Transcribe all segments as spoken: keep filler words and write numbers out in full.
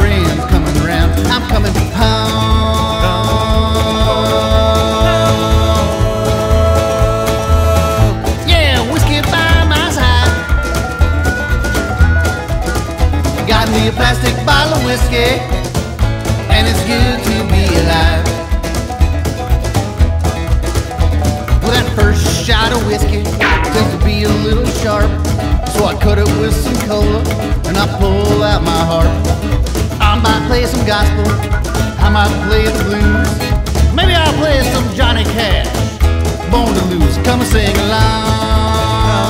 friends coming around. I'm coming home. Yeah, whiskey by my side. Got me a plastic bottle of whiskey, and it's good to be alive. Well, that first shot of whiskey tends to be a little sharp, so I cut it with some cola and I pull out my harp. I might play some gospel, I might play the blues, maybe I'll play some Johnny Cash, Born to Lose. Come and sing along.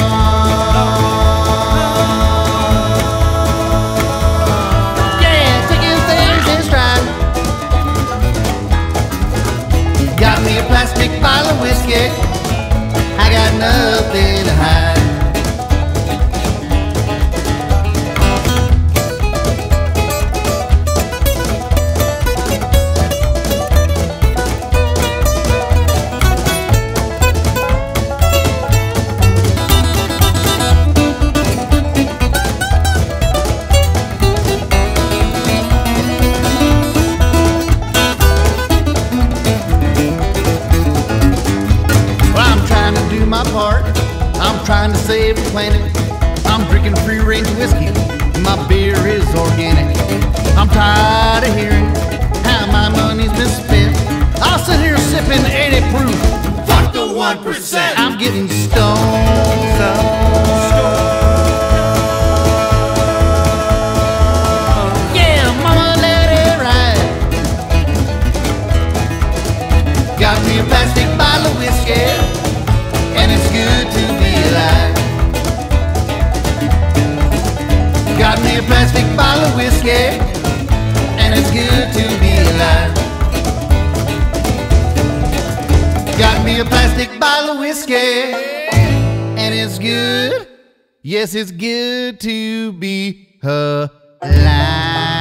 Yeah, taking things in stride. Got me a plastic bottle of whiskey, I got nothing to hide. My part, I'm trying to save the planet. I'm drinking free-range whiskey, my beer is organic. I'm tired of hearing how my money's been spent. I'll sit here sipping eighty proof. Fuck the one percent. I'm getting stoned. Yeah, mama, let it ride. Got me a plastic bottle of whiskey, and it's good to be alive. Got me a plastic bottle of whiskey, and it's good to be alive. Got me a plastic bottle of whiskey, and it's good, yes, it's good to be alive.